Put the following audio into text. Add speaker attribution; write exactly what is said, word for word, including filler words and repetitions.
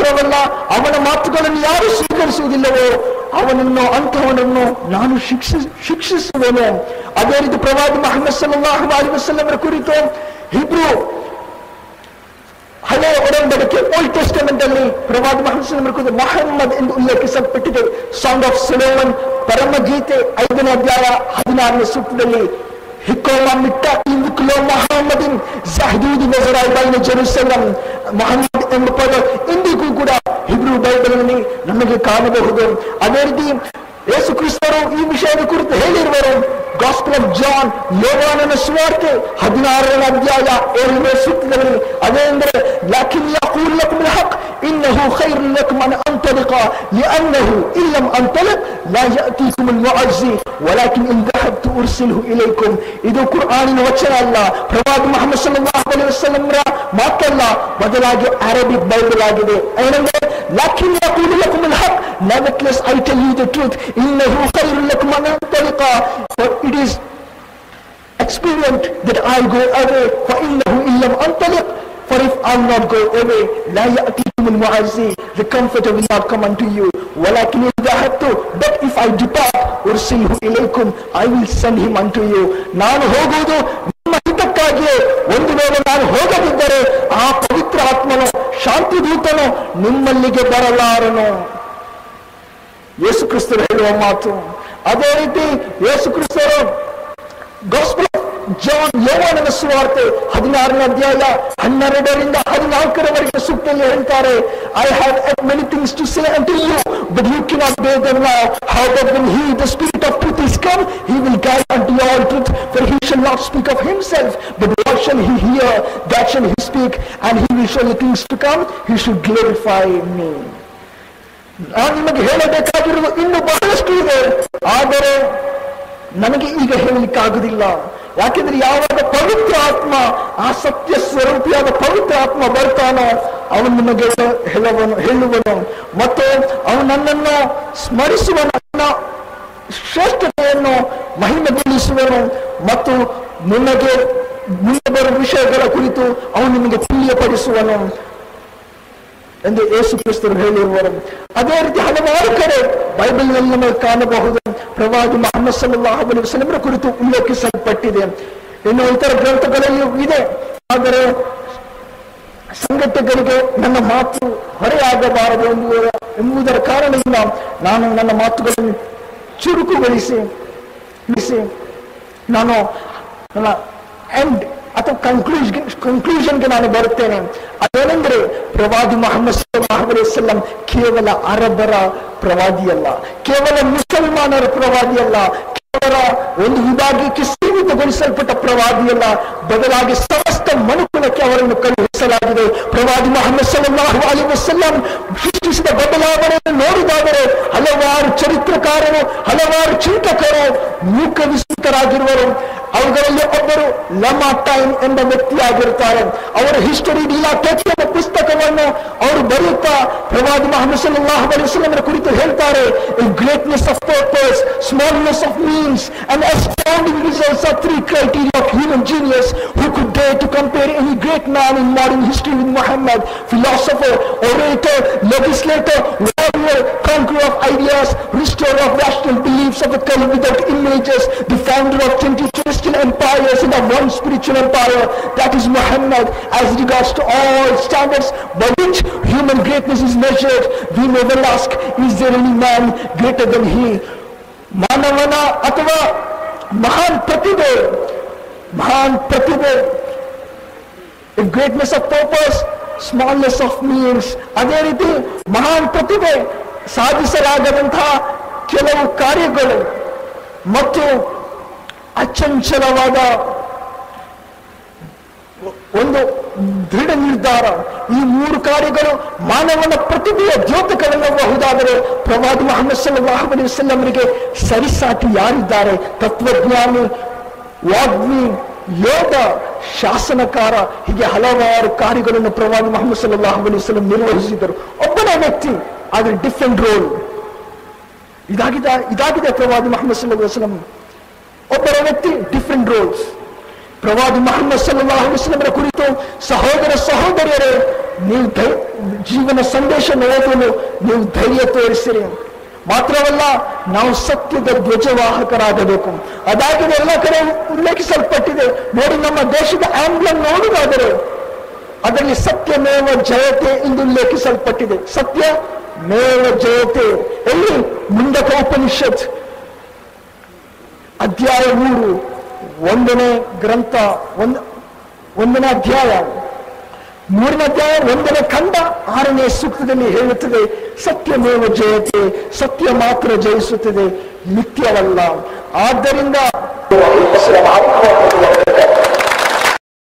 Speaker 1: ಮಾತ್ರವಲ್ಲ, ಅವನ ಮಾತುಗಳನ್ನು ಯಾರು ಸ್ವೀಕರಿಸುವುದಿಲ್ಲವೋ ಅವನನ್ನು ಅಂತಹವನನ್ನು ನಾನು ಶಿಕ್ಷಿ ಶಿಕ್ಷಿಸುವೆನು. ಅದೇ ರೀತಿ ಪ್ರವಾದಿ ಮುಹಮ್ಮದ್ ಸಲ್ಲಲ್ಲಾಹು ಅಲೈಹಿ ವಸಲ್ಲಮರ ಕುರಿತು ಹಿಬ್ರು ಹಳೆ ಒಡಂಬಡಿಕೆ ಓಲ್ಡ್ ಟೆಸ್ಟಮೆಂಟ್ ಅಲ್ಲಿ ಪ್ರವಾದಿ ಮುಹಮ್ಮದ್ ಸಲ್ಲಲ್ಲಾಹು ಅಲೈಹಿ ವಸಲ್ಲಂ ಮೊಹಮ್ಮದ್ ಎಂದು ಉಲ್ಲೇಖಿಸಲ್ಪಟ್ಟಿದೆ. ಸಾಂಗ್ ಆಫ್ ಸೊಲೊಮನ್ ಪರಮಗೀತೆ ಐದನೇ ಅಧ್ಯಾಯ ಹದಿನಾರನೇ ಸೂಕ್ತದಲ್ಲಿ ಹಿಕೋಮ ಮಿಟ್ಟ ಇಂದುಕ್ಲೋ ಮೊಹಮ್ಮದಿನ್ ಜಹದೂದಿ ನಜರಾಯ್ ಬೈನ ಜೆರುಸಲಂ ಮೊಹಮ್ಮದ್ ಎಂಬ ಪದ ಇಂದಿಗೂ ಕೂಡ ಹಿಬ್ರು ಬೈಬಲ್ನಲ್ಲಿ ನಮಗೆ ಕಾಣಬಹುದು. ಅದೇ ರೀತಿ ಯೇಸು ಕ್ರಿಸ್ತರು ಈ ವಿಷಯದ ಕುರಿತು ಹೇಳಿರುವರು. ಗಾಸ್ಪಲ್ ಆಫ್ ಜಾನ್ ಯೋಹಾನನ ಸುವಾರ್ತೆ ಹದಿನಾರನೇ ಅಧ್ಯಾಯ ಏಳನೇ ಸೂಕ್ತದಲ್ಲಿ ಅದೇ ಅಂದರೆ ಲಾಕಿನ್ ಯಕೂಲ್ ಲಕುಮ್ ಅಲ್ ಹಕ್ ಇನ್ನಹು ಖೈರುನ್ ಲಕುಮ್ ಅನ್ ಅಂತಲಿಕ ಲಿಅನ್ನಹು ಇನ್ ಲಮ್ ಅಂತಲಿಕ್ ಲಾ ಯಅತೀಕುಮ್ ಅಲ್ ಮುಅಜ್ಜಿ ವಲಾಕಿನ್ ಇನ್ ದಹಬ್ತು ಉರ್ಸಿಲ್ಹು ಇಲೈಕುಮ್. ಇದು ಕುರ್ಆನಿನ ವಚನ ಅಲ್ಲ, ಪ್ರವಾದಿ ಮುಹಮ್ಮದ್ ಸಲ್ಲಲ್ಲಾಹು ಅಲೈಹಿ ವಸಲ್ಲಂರ ಮಾತಲ್ಲ, ಬದಲಾಗಿ ಅರೇಬಿಕ್ ಬೈಬಲ್ ಆಗಿದೆ. ಏನಂದ್ರೆ ಲಾಕಿನ್ ಯಕೂಲ್ ಲಕುಮ್ ಅಲ್ ಹಕ್ nevertheless I tell you the truth innahu khayrun lakum an antaliqa, for it is expedient that I go away, for innahu illam antaliq, for if I will not go away la ya'tikum al mu'azzi, the comforter will not come unto you, walakin in dhahabtu, but if I depart ursilhu ilaykum, I will send him unto you. ನಾನು ಹೋಗುವುದು ನಿಮ್ಮ ಹಿತಕ್ಕಾಗಿಯೇ. ಒಂದು ವೇಳೆ ನಾನು ಹೋಗದಿದ್ದರೆ ಆ ಪವಿತ್ರ ಆತ್ಮನು ಶಾಂತಿ ದೂತನು ನಿಮ್ಮಲ್ಲಿಗೆ ಬರಲಾರನು. ಯೇಸು ಕ್ರಿಸ್ತರು ಹೇಳುವ ಮಾತು. ಅದೇ ರೀತಿ ಯೇಸು ಕ್ರಿಸ್ತರು ಗಾಸ್ಪಲ್ ಜಾನ್ ಯೋಹಾನನ ಸುವಾರ್ತೆ ಹದಿನಾರನೇ ಅಧ್ಯಾಯ ಹನ್ನೆರಡರಿಂದ ಹದಿನಾಲ್ಕರವರೆಗೆ ಸೂಕ್ತದಲ್ಲಿ ಹೇಳ್ತಾರೆ, I have many things to say unto you but you cannot bear them now, however when he the spirit of truth is come he will guide unto all truth, for he shall not speak of himself but what shall he hear that shall he speak, and he will show the things to come, he should glorify me. ನಾನು ನಿಮಗೆ ಹೇಳಬೇಕಾಗಿರುವುದು ಇನ್ನೂ ಬಹಳಷ್ಟು ಇದೆ, ಆದರೆ ನನಗೆ ಈಗ ಹೇಳಲಿಕ್ಕಾಗುವುದಿಲ್ಲ. ಯಾಕೆಂದ್ರೆ ಯಾವಾಗ ಪವಿತ್ರ ಆತ್ಮ, ಆ ಸತ್ಯ ಸ್ವರೂಪಿಯಾದ ಪವಿತ್ರ ಆತ್ಮ ಬರ್ತಾನೋ ಅವನು ನಿಮಗೆ ಹೇಳುವನು ಹೇಳುವನು ಮತ್ತು ಅವನು ನನ್ನನ್ನು ಸ್ಮರಿಸುವನು, ನನ್ನ ಶ್ರೇಷ್ಠತೆಯನ್ನು ಮಹಿಮೆಗೊಳಿಸುವನು ಮತ್ತು ನಿಮಗೆ ಮುಂದೆ ಬರುವ ವಿಷಯಗಳ ಕುರಿತು ಅವನು ನಿಮಗೆ ತಿಳಿಯಪಡಿಸುವನು ಎಂದು ಯೇಸು ಕ್ರಿಸ್ತರು ಹೇಳಿರುವರು. ಅದೇ ರೀತಿ ಹಲವಾರು ಕಡೆ ಬೈಬಲ್ನಲ್ಲಿ ನಮಗೆ ಕಾಣಬಹುದು. ಪ್ರವಾದಿ ಮುಹಮ್ಮದ್ ಸಲ್ಲಲ್ಲಾಹು ಅಲೈಹಿ ವಸಲ್ಲಂರ ಕುರಿತು ಉಲ್ಲೇಖಿಸಲ್ಪಟ್ಟಿದೆ, ಇನ್ನು ಇತರ ಗ್ರಂಥಗಳಲ್ಲಿಯೂ ಇದೆ. ಆದರೆ ಸಂಗತಿಗಳಿಗೆ ನನ್ನ ಮಾತು ಹೊರೆಯಾಗಬಾರದು ಎಂಬುದರ ಕಾರಣದಿಂದ ನಾನು ನನ್ನ ಮಾತುಗಳನ್ನು ಚುರುಕುಗೊಳಿಸಿ ನಾನು ನನ್ನ ಎಂಡ್ ಅಥವಾ ಕನ್ಕ್ಲೂಷನ್ ಕನ್ಕ್ಲೂಷನ್ಗೆ ನಾನು ಬರುತ್ತೇನೆ. ಅದೇನೆಂದ್ರೆ ಪ್ರವಾದಿ ಮುಹಮ್ಮದ್ ಸಲ್ಲಲ್ಲಾಹು ಅಲೈಹಿ ವಸಲ್ಲಂ ಕೇವಲ ಅರಬ್ಬರ ಪ್ರವಾದಿಯಲ್ಲ, ಕೇವಲ ಮುಸಲ್ಮಾನರ ಪ್ರವಾದಿಯಲ್ಲ, ಕೇವಲ ಒಂದು ವಿಭಾಗಕ್ಕೆ ಸೀಮಿತಗೊಳಿಸಲ್ಪಟ್ಟ ಪ್ರವಾದಿಯಲ್ಲ, ಬದಲಾಗಿ ಸಮಸ್ತ ಮನುಕುಲಕ್ಕೆ ಅವರನ್ನು ಕಳುಹಿಸಲಾಗಿದೆ. ಪ್ರವಾದಿ ಮುಹಮ್ಮದ್ ಸಲ್ಲಲ್ಲಾಹು ಅಲೈಹಿ ವಸಲ್ಲಂ ಸೃಷ್ಟಿಸಿದ ಬದಲಾವಣೆಯನ್ನು ನೋಡಿದಾದರೆ ಹಲವಾರು ಚರಿತ್ರಕಾರರು, ಹಲವಾರು ಚಿಂತಕರು ಮೂಕ ವಿಸ್ತರಾಗಿರುವರು. ಅವುಗಳಲ್ಲಿ ಒಬ್ಬರು ಲಮಾ ಟೈಮ್ ಎಂಬ ವ್ಯಕ್ತಿಯಾಗಿರ್ತಾರೆ. ಅವರ ಹಿಸ್ಟರಿ ಡಿಲಾಟೆಕ್ಸ್ ಎಂಬ ಪುಸ್ತಕವನ್ನು ಅವರು ಬರೆಯುತ್ತಾ ಪ್ರವಾದಿ ಮುಹಮ್ಮದ್ ಸಲ್ಲಲ್ಲಾಹು ಅಲೈಹಿ ವಸಲ್ಲಂರ ಕುರಿತು ಹೇಳ್ತಾರೆ, greatness of purpose, smallness of means and astounding results are three criteria of human genius. Who could dare to compare any great man in modern history with Muhammad? Philosopher, orator, legislator, warrior, conqueror of ideas, restorer of rational beliefs of a kind without images, the founder of twenty Christian empires and of one spiritual empire, that is Muhammad. As regards to all standards by which human greatness is measured, we may well ask, is there any man greater than he? ಮಾನವನ ಅಥವಾ ಮಹಾನ್ ಪ್ರತಿಭೆ, ಮಹಾನ್ ಪ್ರತಿಭೆ, greatness of purpose, smallness of means. ಅದೇ ರೀತಿ ಮಹಾನ್ ಪ್ರತಿಭೆ, ಸಾಧಿಸಲಾಗದಂತಹ ಕೆಲವು ಕಾರ್ಯಗಳು ಮತ್ತು ಅಚಂಚಲವಾದ ಒಂದು ದೃಢ ನಿರ್ಧಾರ, ಈ ಮೂರು ಕಾರ್ಯಗಳು ಮಾನವನ ಪ್ರತಿಭೆಯ ದ್ಯೋತಕವೆನ್ನಬಹುದಾದರೆ ಪ್ರವಾದಿ ಮುಹಮ್ಮದ್ ಸಲ್ಲಲ್ಲಾಹು ಅಲೈಹಿ ವಸಲ್ಲಂರಿಗೆ ಸರಿಸಾಟಿ ಯಾರಿದ್ದಾರೆ? ತತ್ವಜ್ಞಾನಿ, ವಾಗ್ಮಿ, ಯೋಧ, ಶಾಸನಕಾರ, ಹೀಗೆ ಹಲವಾರು ಕಾರ್ಯಗಳನ್ನು ಪ್ರವಾದಿ ಮುಹಮ್ಮದ್ ಸಲ್ಲಲ್ಲಾಹು ಅಲೈಹಿ ವಸಲ್ಲಂ ನಿರ್ವಹಿಸಿದರು. ಒಬ್ಬನೇ ವ್ಯಕ್ತಿ, ಆದರೆ ಡಿಫರೆಂಟ್ ರೋಲ್. ಇದಾಗಿದೆ ಇದಾಗಿದೆ ಪ್ರವಾದಿ ಮುಹಮ್ಮದ್ ಸಲ್ಲಲ್ಲಾಹು ಅಲೈಹಿ ವಸಲ್ಲಂ. ಒಬ್ಬರ ವ್ಯಕ್ತಿ, ಡಿಫರೆಂಟ್ ರೋಲ್ಸ್. ಪ್ರವಾದಿ ಮುಹಮ್ಮದ್ ಸಲ್ಲಲ್ಲಾಹು ಅಲೈಹಿ ವಸಲ್ಲಂರ ಕುರಿತು ಸಹೋದರ ಸಹೋದರಿಯರೇ, ನೀವು ಜೀವನ ಸಂದೇಶ ಓದಲು ನೀವು ಧೈರ್ಯ ತೋರಿಸಿರಿ. ಮಾತ್ರವಲ್ಲ, ನಾವು ಸತ್ಯದ ಧ್ವಜವಾಹಕರಾಗಬೇಕು. ಅದಾಗಿದೆ, ಎಲ್ಲ ಕಡೆ ಉಲ್ಲೇಖಿಸಲ್ಪಟ್ಟಿದೆ. ನೋಡಿ, ನಮ್ಮ ದೇಶದ ಆಂಗ್ಲನ್ ನೋಡುವುದಾದರೆ ಅದರಲ್ಲಿ ಸತ್ಯಮೇವ ಜಯತೆ ಎಂದು ಉಲ್ಲೇಖಿಸಲ್ಪಟ್ಟಿದೆ. ಸತ್ಯ ಮೇವ ಜಯತೆ. ಎಲ್ಲಿ? ಮುಂಡಕ ಉಪನಿಷತ್ ಅಧ್ಯಾಯ ಮೂರು ಒಂದನೇ ಗ್ರಂಥ ಒಂದ್ ಒಂದನೇ ಅಧ್ಯಾಯ ಮೂರನೇ ಅಧ್ಯಾಯ ಒಂದನೇ ಖಂಡ ಆರನೇ ಸೂಕ್ತದಲ್ಲಿ ಹೇಳುತ್ತದೆ, ಸತ್ಯಮೇವ ಜಯತೆ, ಸತ್ಯ ಮಾತ್ರ ಜಯಿಸುತ್ತದೆ, ನಿತ್ಯವಲ್ಲ. ಆದ್ದರಿಂದ